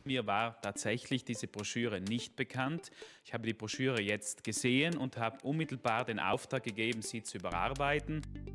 Mir war tatsächlich diese Broschüre nicht bekannt. Ich habe die Broschüre jetzt gesehen und habe unmittelbar den Auftrag gegeben, sie zu überarbeiten.